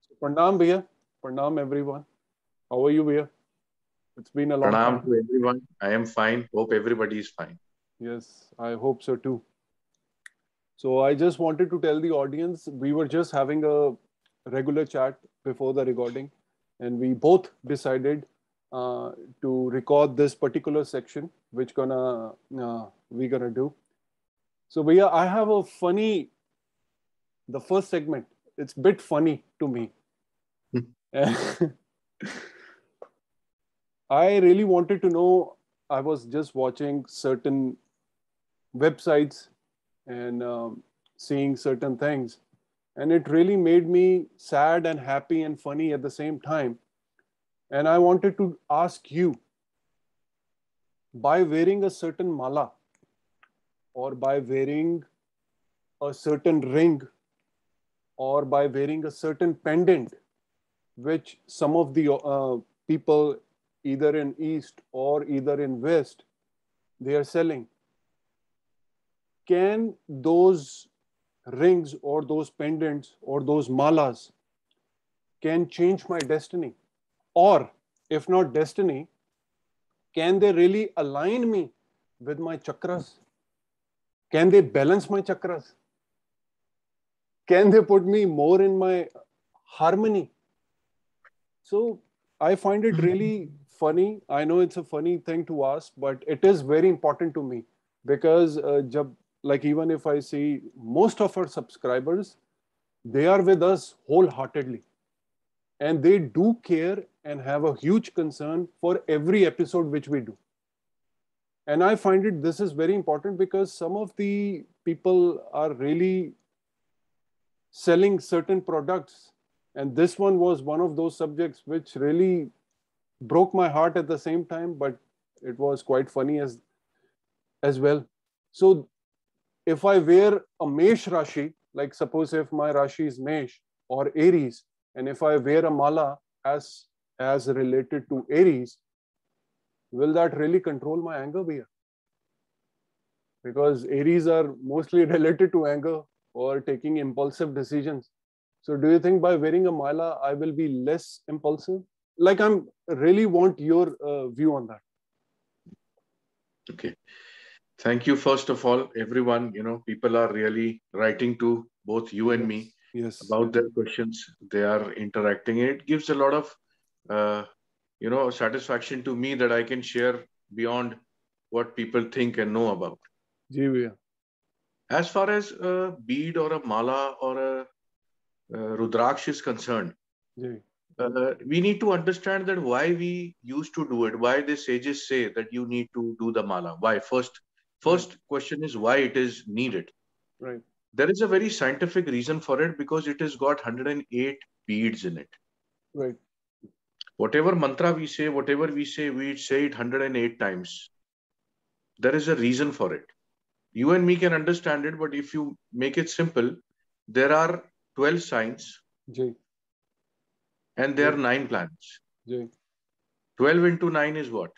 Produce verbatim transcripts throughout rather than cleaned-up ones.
Pranam Bhaiya. Pranam everyone. How are you, Bhaiya? It's been a long Pranam time. to everyone. I am fine. Hope everybody is fine. Yes, I hope so too. So I just wanted to tell the audience we were just having a regular chat before the recording, and we both decided uh, to record this particular section, which gonna uh, we gonna do. So Bhaiya, I have a funny. The first segment. It's a bit funny to me. I really wanted to know. I was just watching certain websites and um, seeing certain things, and it really made me sad and happy and funny at the same time. And I wanted to ask you, by wearing a certain mala or by wearing a certain ring or by wearing a certain pendant, which some of the uh, people either in East or either in West, they are selling, can those rings or those pendants or those malas can change my destiny? Or if not destiny, can they really align me with my chakras? Can they balance my chakras? Can they put me more in my harmony? So I find it really funny. I know it's a funny thing to ask, but it is very important to me because uh, jab, like even if I see most of our subscribers, they are with us wholeheartedly and they do care and have a huge concern for every episode which we do. And I find it this is very important because some of the people are really selling certain products, and this one was one of those subjects which really broke my heart at the same time, but it was quite funny as as well. So if I wear a Mesh Rashi, like suppose if my Rashi is Mesh or Aries, and if I wear a mala as as related to Aries, will that really control my anger, Bhaiya? Because Aries are mostly related to anger or taking impulsive decisions. So do you think by wearing a mala, I will be less impulsive? Like I'm really want your uh, view on that. Okay. Thank you, first of all, everyone. You know, people are really writing to both you and me Yes, yes, about their questions. They are interacting. It gives a lot of, uh, you know, satisfaction to me that I can share beyond what people think and know about. जी भैया, As far as a bead or a mala or a, uh Rudraksh is concerned, ji, uh, we need to understand that why we used to do it, why the sages say that you need to do the mala. Why? First, right, first question is why it is needed. right, There is a very scientific reason for it because it has got one hundred eight beads in it. right, Whatever mantra we say, whatever we say, we say it one hundred eight times. There is a reason for it. You and me can understand it, but if you make it simple, there are twelve signs ji, and there are ji, nine planets. Ji, twelve into nine is what?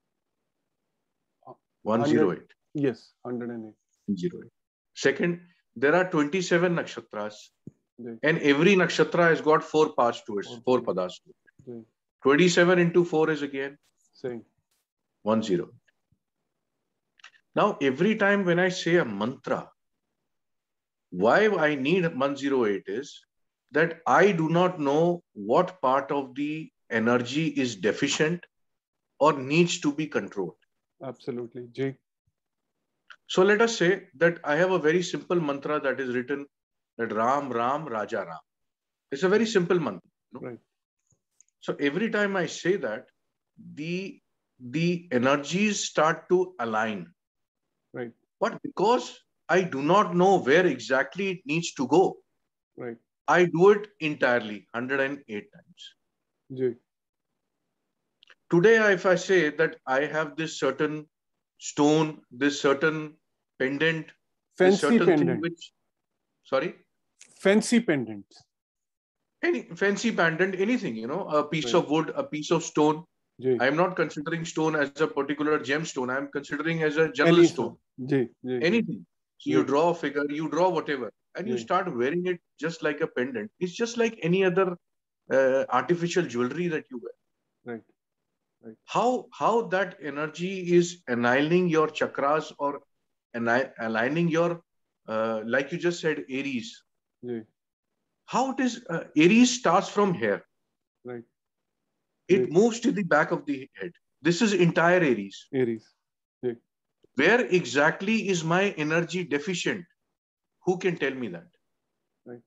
hundred, one hundred eight. yes, hundred and eight, Zero. Second, there are twenty-seven nakshatras, ji, and every nakshatra has got four parts to it, और four पाँच, padas to it. Ji, twenty-seven into four is again same, one zero. Now, every time when I say a mantra, why I need one zero eight is that I do not know what part of the energy is deficient or needs to be controlled. absolutely, ji, So let us say that I have a very simple mantra that is written that Ram, Ram, Raja, Ram. It's a very simple mantra. You know? right, So every time I say that, the the energies start to align. right, But because I do not know where exactly it needs to go, right, I do it entirely one hundred eight times. Ji, Today, if I say that I have this certain stone, this certain pendant, this fancy certain thing pendant, which, sorry, fancy pendants, any fancy pendant, anything, you know, a piece right, of wood, a piece of stone. Ji, I am not considering stone as a particular gemstone. I am considering as a general any stone. sir, ji, ji, Anything. So you ji, draw a figure, you draw whatever, and you ji, start wearing it just like a pendant. It's just like any other uh, artificial jewelry that you wear. Right. Right. How how that energy is aligning your chakras or aligning your, uh, like you just said, Aries. Yeah. How it is, uh, Aries starts from here. Right. It Yeah. moves to the back of the head. This is entire Aries. Aries. Yeah. Where exactly is my energy deficient? Who can tell me that? Right.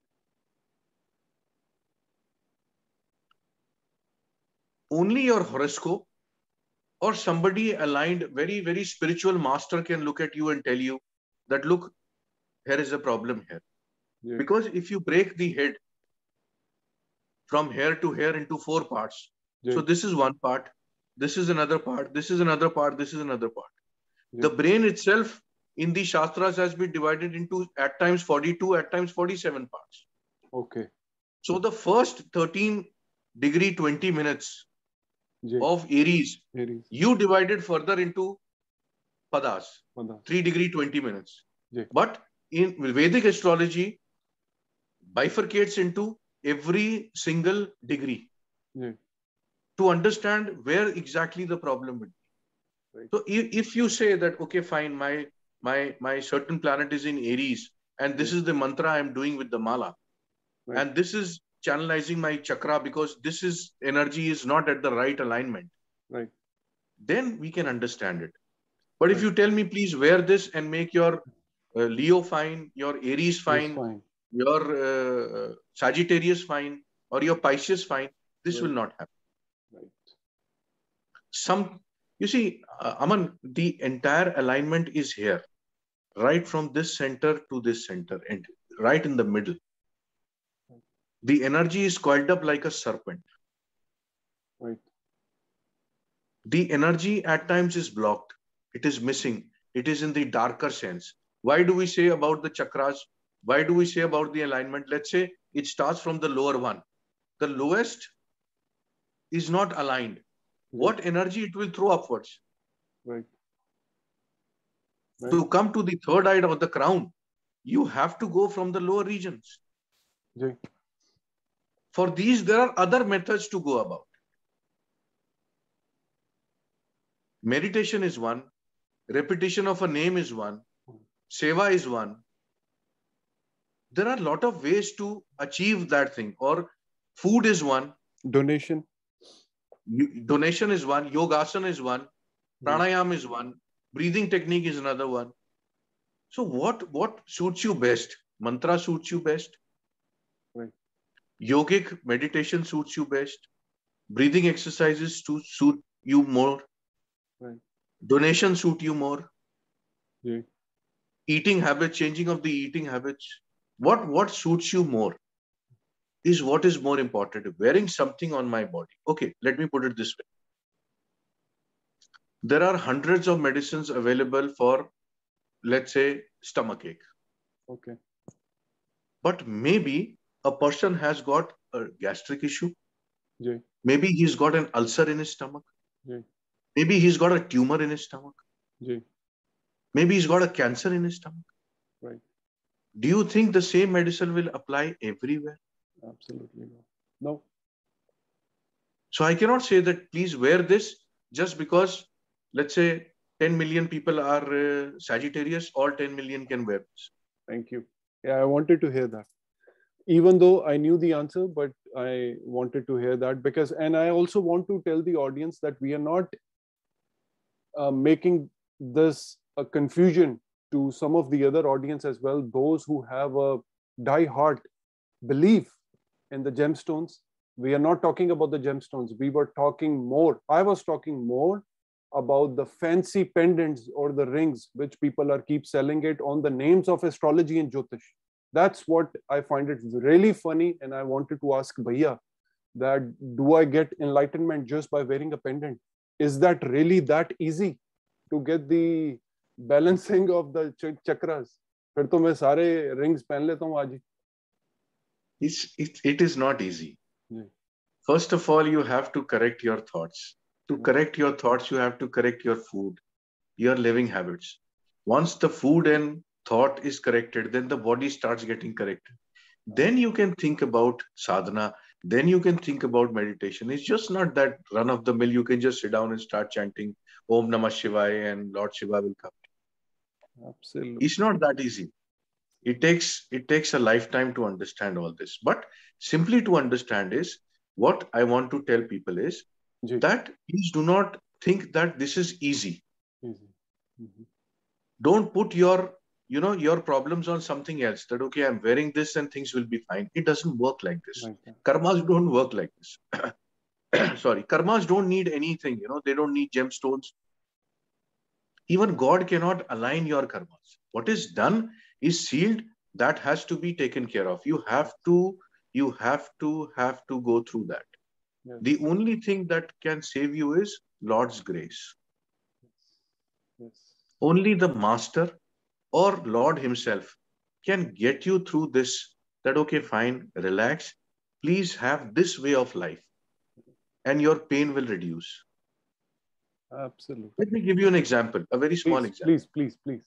Only your horoscope or somebody aligned, very, very spiritual master can look at you and tell you that, look, here is a problem here. Yeah. Because if you break the head from here to here into four parts, yeah. so this is one part, this is another part, this is another part, this is another part. Yeah. The brain itself in the Shastras has been divided into at times forty-two, at times forty-seven parts. Okay. So the first thirteen degree twenty minutes yeah. of Aries, Aries, you divided further into Padas, Padas. three degree twenty minutes. Yeah. But in Vedic astrology, bifurcates into every single degree. Yeah. To understand where exactly the problem would be. Right. So if, if you say that, okay, fine, my my my certain planet is in Aries, and this yeah. is the mantra I'm doing with the mala, right. and this is channelizing my chakra because this is energy is not at the right alignment. Right. Then we can understand it. But right. if you tell me, please wear this and make your uh, Leo fine, your Aries fine, fine. your uh, Sagittarius fine, or your Pisces fine, this right. will not happen. Right. Some, you see, uh, Aman, the entire alignment is here, right from this center to this center, and right in the middle. The energy is coiled up like a serpent. Right. The energy at times is blocked. It is missing. It is in the darker sense. Why do we say about the chakras? Why do we say about the alignment? Let's say it starts from the lower one. The lowest is not aligned. What energy it will throw upwards? Right. Right. To come to the third eye of the crown, you have to go from the lower regions. Right. For these, there are other methods to go about. Meditation is one. Repetition of a name is one. Seva is one. There are a lot of ways to achieve that thing. Or food is one. Donation. Donation is one. Yogasana is one. Pranayama is one. Breathing technique is another one. So what, what suits you best? Mantra suits you best. Right. Yogic meditation suits you best. Breathing exercises to suit you more. Right. Donation suit you more. Yeah. Eating habits, changing of the eating habits. What, what suits you more is what is more important. Wearing something on my body. Okay, let me put it this way. There are hundreds of medicines available for, let's say, stomachache. Okay. But maybe a person has got a gastric issue. Yeah. Maybe he's got an ulcer in his stomach. Yeah. Maybe he's got a tumor in his stomach. Yeah. Maybe he's got a cancer in his stomach. Right. Do you think the same medicine will apply everywhere? Absolutely no. No. So I cannot say that please wear this just because, let's say, ten million people are uh, Sagittarius, all ten million can wear this. Thank you. Yeah, I wanted to hear that. Even though I knew the answer, but I wanted to hear that because, and I also want to tell the audience that we are not uh, making this a confusion to some of the other audience as well. Those who have a die-hard belief in the gemstones. We are not talking about the gemstones. We were talking more. I was talking more about the fancy pendants or the rings, which people are keep selling it on the names of astrology and Jyotish. That's what I find it really funny. And I wanted to ask Bhaiya that do I get enlightenment just by wearing a pendant? Is that really that easy to get the balancing of the ch chakras? फिर तो मैं सारे rings पहन लेता हूँ आज ही. It's, it, it is not easy. Yeah. First of all, you have to correct your thoughts. To yeah. correct your thoughts, you have to correct your food, your living habits. Once the food and thought is corrected, then the body starts getting corrected. Then you can think about sadhana. Then you can think about meditation. It's just not that run of the mill. You can just sit down and start chanting Om Namah Shivaya and Lord Shiva will come. Absolutely. It's not that easy. It takes it takes a lifetime to understand all this. But simply to understand is what I want to tell people is Ji. that please do not think that this is easy. Easy. Mm-hmm. Don't put your you know your problems on something else. That okay, I'm wearing this and things will be fine. It doesn't work like this. Like that. Karmas don't work like this. Sorry, karmas don't need anything. You know, they don't need gemstones. Even God cannot align your karmas. What is done is sealed. That has to be taken care of. You have to, you have to, have to go through that. Yes. The only thing that can save you is Lord's grace. Yes. Only the Master or Lord Himself can get you through this. That okay, fine, relax. Please have this way of life, and your pain will reduce. Absolutely. Let me give you an example, a very small Please, example. please, please, please.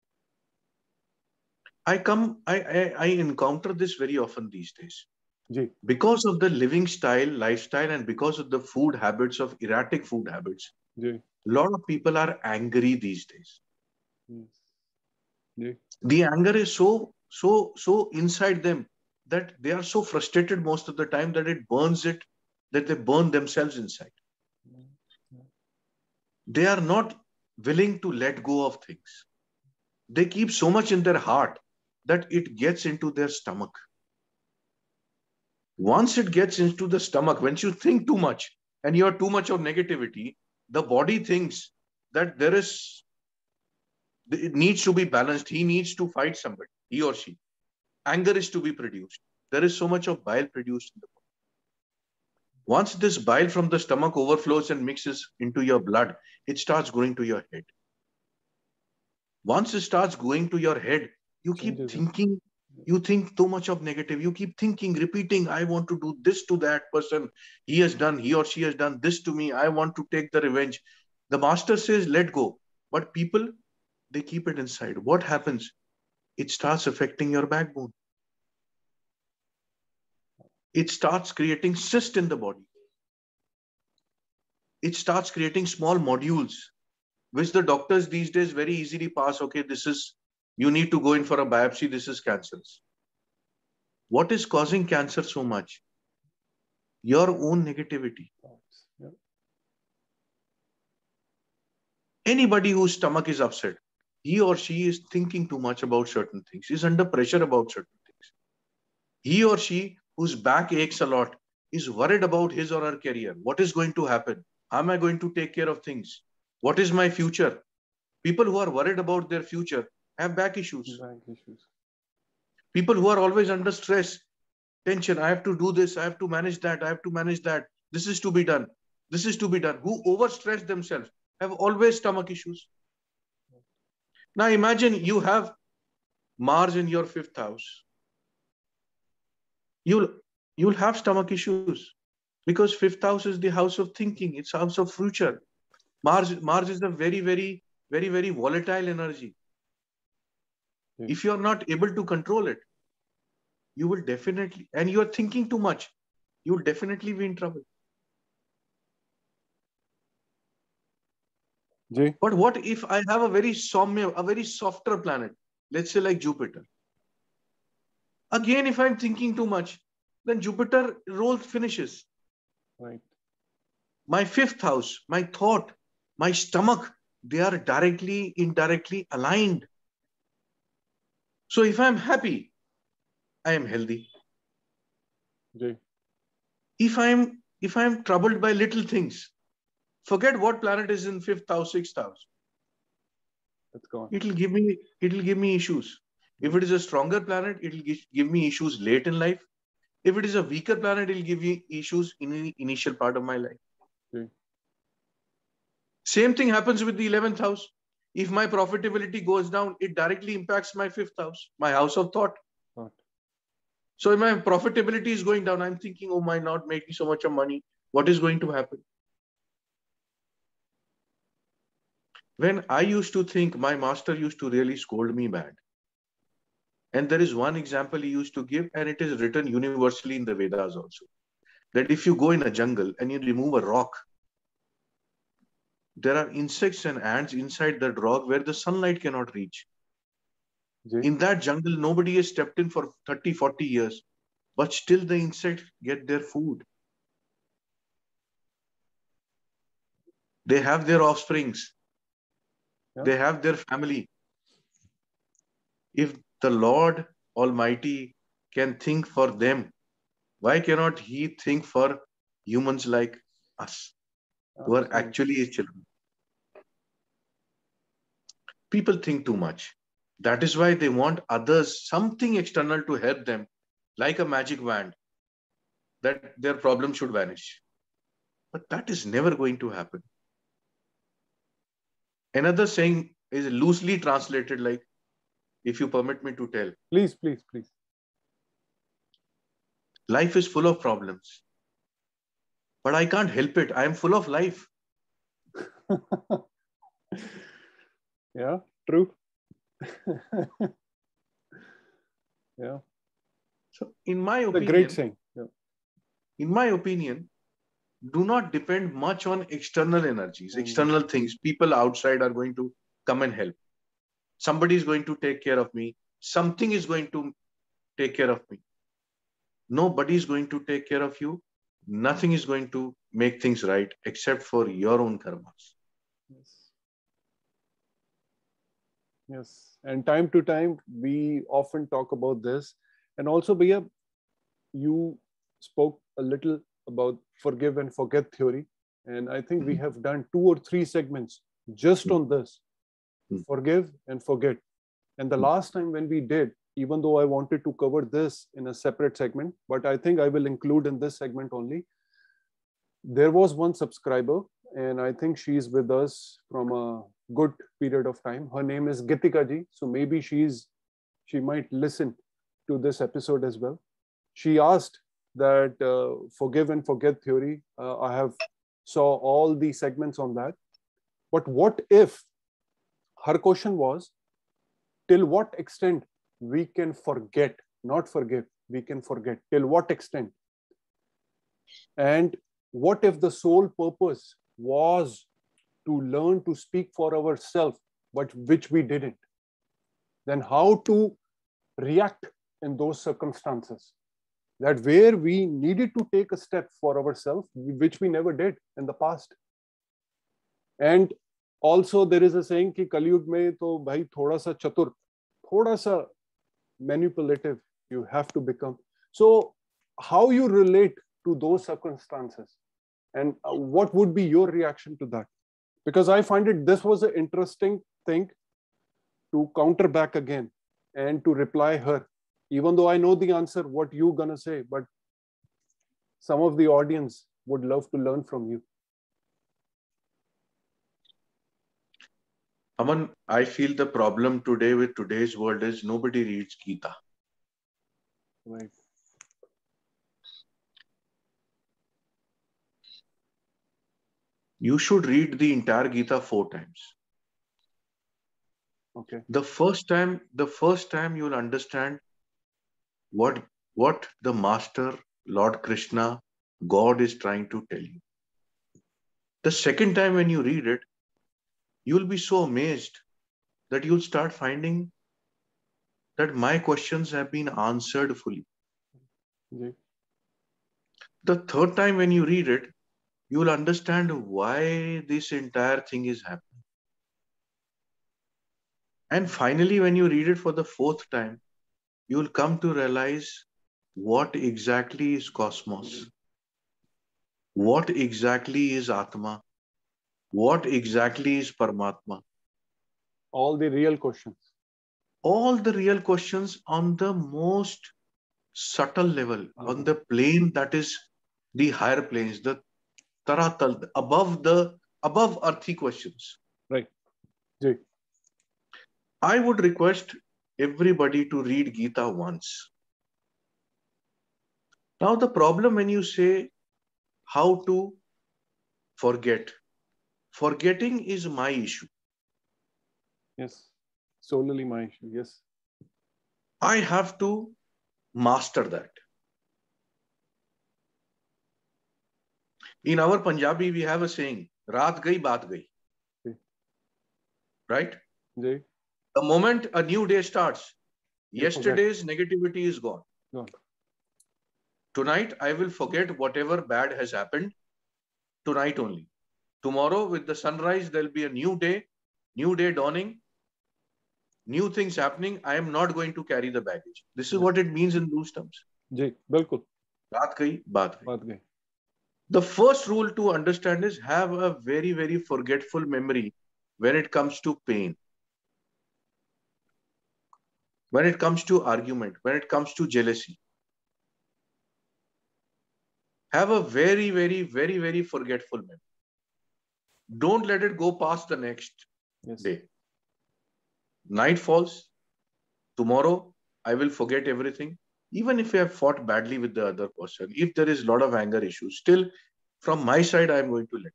I come, I, I, I encounter this very often these days. Ji. Because of the living style, lifestyle, and because of the food habits of erratic food habits, Ji. a lot of people are angry these days. Yes. Ji. The anger is so, so, so inside them that they are so frustrated most of the time that it burns it, that they burn themselves inside. They are not willing to let go of things. They keep so much in their heart that it gets into their stomach. Once it gets into the stomach, once you think too much and you are too much of negativity, the body thinks that there is, it needs to be balanced. He needs to fight somebody, he or she. Anger is to be produced. There is so much of bile produced in the body. Once this bile from the stomach overflows and mixes into your blood, it starts going to your head. Once it starts going to your head, you keep Changes it. thinking, you think too much of negative. You keep thinking, repeating, I want to do this to that person. He has done, he or she has done this to me. I want to take the revenge. The master says, let go. But people, they keep it inside. What happens? It starts affecting your backbone. It starts creating cyst in the body. It starts creating small modules, which the doctors these days very easily pass. Okay, this is, you need to go in for a biopsy. This is cancerous. What is causing cancer so much? Your own negativity. Yeah. Anybody whose stomach is upset, he or she is thinking too much about certain things, is under pressure about certain things. He or she whose back aches a lot is worried about his or her career. What is going to happen? How am I going to take care of things? What is my future? People who are worried about their future have back issues. Back issues. People who are always under stress, tension, I have to do this, I have to manage that, I have to manage that, this is to be done, this is to be done, who overstress themselves have always stomach issues. Now imagine you have Mars in your fifth house. You'll, you'll have stomach issues because fifth house is the house of thinking, it's house of future. Mars, Mars is a very, very, very, very volatile energy. Yes. If you're not able to control it, you will definitely, and you are thinking too much, you will definitely be in trouble. Ji. But what if I have a very soumya, a very softer planet, let's say like Jupiter? Again, if I'm thinking too much, then Jupiter role finishes. Right. My fifth house, my thought, my stomach, they are directly, indirectly aligned. So if I'm happy, I am healthy. Ji. If I'm if I'm troubled by little things, forget what planet is in fifth house, sixth house. It's gone. It'll give me it'll give me issues. If it is a stronger planet, it'll give me issues late in life. If it is a weaker planet, it'll give me issues in the initial part of my life. Ji. Same thing happens with the eleventh house. If my profitability goes down, it directly impacts my fifth house, my house of thought. Thought. So if my profitability is going down, I'm thinking, oh, my, not making so much of money. What is going to happen? When I used to think, my master used to really scold me bad. And there is one example he used to give, and it is written universally in the Vedas also, that if you go in a jungle and you remove a rock, there are insects and ants inside that rock where the sunlight cannot reach. Ji. In that jungle, nobody has stepped in for thirty, forty years, but still the insects get their food. They have their offsprings. Yeah. They have their family. If the Lord Almighty can think for them, why cannot He think for humans like us, who are Absolutely. actually His children? People think too much. That is why they want others, something external to help them, like a magic wand, that their problem should vanish. But that is never going to happen. Another saying is loosely translated like, if you permit me to tell, Please, please, please. life is full of problems, but I can't help it. I am full of life. Yeah, true. Yeah. So, in my A opinion, great saying. Yeah. in my opinion, do not depend much on external energies, Mm. external things. People outside are going to come and help. Somebody is going to take care of me. Something is going to take care of me. Nobody is going to take care of you. Nothing is going to make things right except for your own karmas. Yes. Yes. And time to time, we often talk about this. And also, Bhaiya, you spoke a little about forgive and forget theory. And I think we Mhm. have done two or three segments just Mhm. on this Mhm. forgive and forget. And the Mhm. last time when we did, even though I wanted to cover this in a separate segment, but I think I will include in this segment only. There was one subscriber, and I think she's with us from a good period of time. Her name is Gitika ji, so maybe she's she might listen to this episode as well. She asked that uh, forgive and forget theory. Uh, I have saw all the segments on that, but what if her question was till what extent we can forget, not forgive, we can forget till what extent, and what if the sole purpose was to learn to speak for ourselves, but which we didn't? Then how to react in those circumstances? That where we needed to take a step for ourselves, which we never did in the past. And also there is a saying कि कलयुग में तो भाई थोड़ा सा चतुर, थोड़ा सा manipulative you have to become. So how you relate to those circumstances, and what would be your reaction to that? Because I find it this was an interesting thing to counter back again and to reply her, even though I know the answer what you gonna say, but some of the audience would love to learn from you. Aman, I feel the problem today with today's world is nobody reads Gita. Right. You should read the entire Gita four times. Okay. The first time, the first time you'll understand what, what the Master, Lord Krishna, God is trying to tell you. The second time when you read it, you'll be so amazed that you'll start finding that my questions have been answered fully. Yeah. The third time when you read it, you'll understand why this entire thing is happening. And finally, when you read it for the fourth time, you'll come to realize what exactly is cosmos, what exactly is Atma, what exactly is Paramatma. All the real questions. All the real questions on the most subtle level, Uh-huh. on the plane that is the higher planes, the taratal, above the above earthy questions. Right. Jay. I would request everybody to read Gita once. Now, the problem when you say how to forget, forgetting is my issue. Yes. Solely my issue. Yes. I have to master that. In our Punjabi, we have a saying, Raat gayi, baat gayi. Right? Ji. The moment a new day starts, You yesterday's forget. Negativity is gone. Gone. Tonight, I will forget whatever bad has happened. Tonight only. Tomorrow, with the sunrise, there'll be a new day, new day dawning, new things happening. I am not going to carry the baggage. This is yes. what it means in those terms. Ji, bilkul. Baat gayi, baat gayi. Baat gayi. The first rule to understand is have a very, very forgetful memory when it comes to pain, when it comes to argument, when it comes to jealousy. Have a very, very, very, very forgetful memory. Don't let it go past the next yes. day. Night falls. Tomorrow, I will forget everything. Even if I have fought badly with the other person, if there is a lot of anger issues, still from my side, I am going to let it.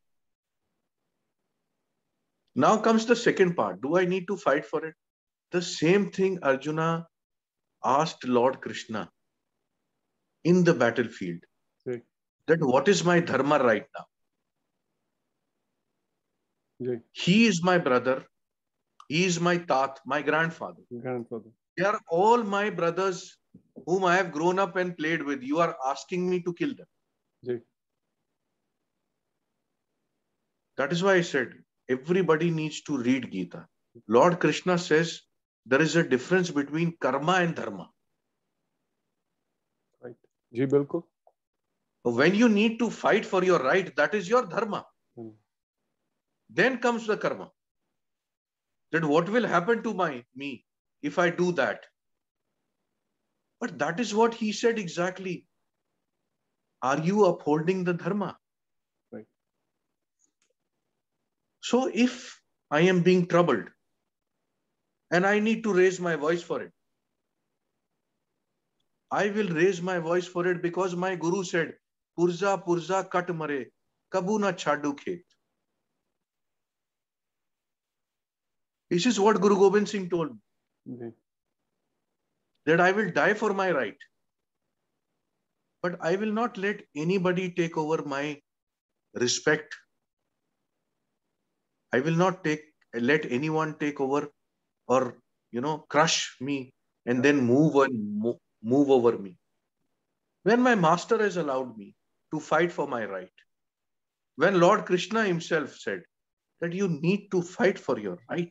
Now comes the second part. Do I need to fight for it? The same thing Arjuna asked Lord Krishna in the battlefield. Sí. That what is my dharma right now? Sí. He is my brother. He is my tat, my grandfather. Grandfather. They are all my brothers whom I have grown up and played with. You are asking me to kill them. Sí. That is why I said everybody needs to read Gita. Lord Krishna says there is a difference between karma and dharma. Right. Ji, bilkul. When you need to fight for your right, that is your dharma. Hmm. Then comes the karma. That what will happen to my me if I do that? But that is what he said exactly. Are you upholding the dharma? Right. So if I am being troubled and I need to raise my voice for it, I will raise my voice for it because my guru said, Purza Purza kat mare, kabu na chadu khet. This is what Guru Gobind Singh told me. Mm-hmm. That I will die for my right. But I will not let anybody take over my respect. I will not take let anyone take over or, you know, crush me and then move on, move, move over me. When my master has allowed me to fight for my right, when Lord Krishna himself said that you need to fight for your right,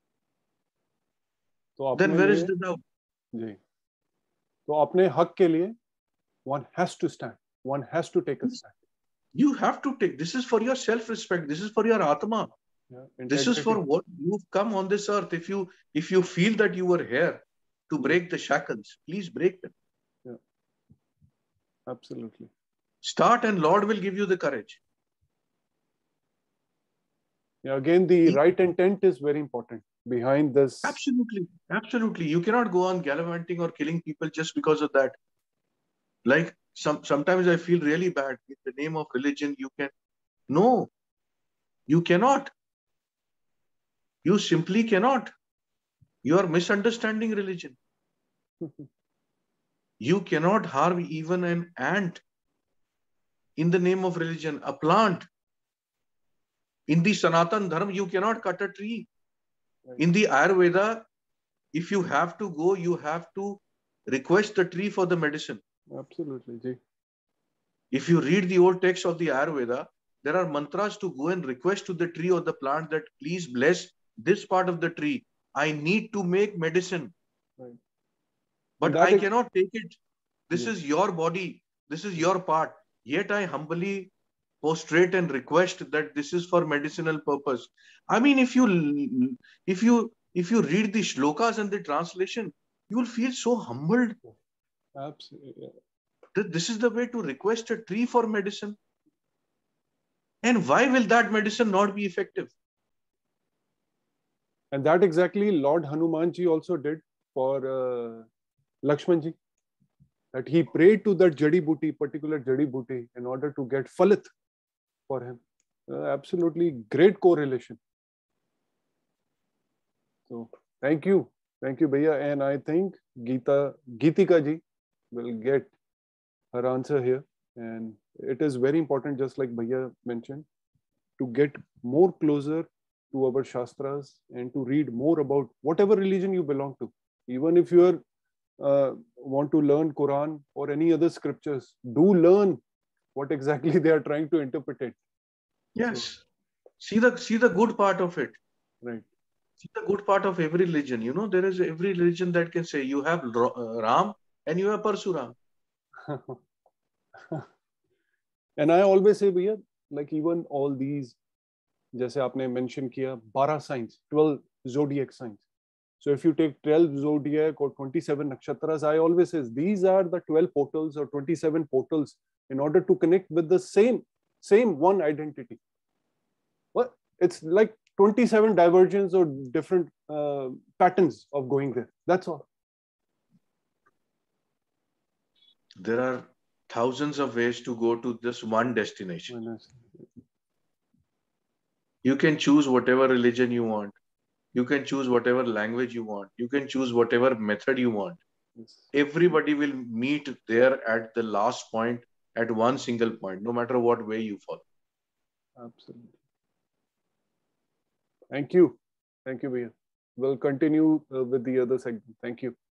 तो then where is the doubt? जी. तो अपने हक के लिए one has to stand. One has to take a stand. You have to take. This is for your self-respect. This is for your atma. Yeah, this is for what you've come on this earth. If you if you feel that you were here to break the shackles, please break them. Yeah. Absolutely. Start and Lord will give you the courage. Yeah, again, the he, right intent is very important behind this. Absolutely. Absolutely. You cannot go on gallivanting or killing people just because of that. Like some sometimes I feel really bad. In the name of religion, you can. No, you cannot. You simply cannot. You are misunderstanding religion. You cannot harm even an ant in the name of religion, a plant. In the Sanatan Dharma, you cannot cut a tree. Right. In the Ayurveda, if you have to go, you have to request the tree for the medicine. Absolutely. Ji. If you read the old text of the Ayurveda, there are mantras to go and request to the tree or the plant that please bless this part of the tree. I need to make medicine. Right. But I is... cannot take it. This yeah. is your body. This is your part. Yet I humbly prostrate and request that this is for medicinal purpose. I mean, if you if you if you read the shlokas and the translation, you will feel so humbled. Absolutely. That this is the way to request a tree for medicine. And why will that medicine not be effective? And that exactly Lord Hanumanji also did for uh, Lakshmanji. That he prayed to that Jadi Booty, particular Jadi Booty, in order to get Falit for him. Uh, absolutely great correlation. So, thank you. Thank you, Bhaiya. And I think Geeta, Geetika ji will get her answer here. And it is very important, just like Bhaiya mentioned, to get more closer to our Shastras and to read more about whatever religion you belong to. Even if you are uh, want to learn Quran or any other scriptures, do learn what exactly they are trying to interpret it. Yes. So, see the see the good part of it. Right. See the good part of every religion. You know, there is every religion that can say you have Ram and you have Parsuram. And I always say, bhaiya, like even all these, जैसे आपने mention किया, बारह signs, twelve zodiac signs. So if you take twelve zodiac or twenty-seven nakshatras, I always say these are the twelve portals or twenty-seven portals in order to connect with the same, same one identity. Well, it's like twenty-seven divergence or different uh, patterns of going there. That's all. There are thousands of ways to go to this one destination. You can choose whatever religion you want. You can choose whatever language you want. You can choose whatever method you want. Yes. Everybody will meet there at the last point, at one single point, no matter what way you follow. Absolutely. Thank you. Thank you, Bhaiya. We'll continue uh, with the other segment. Thank you.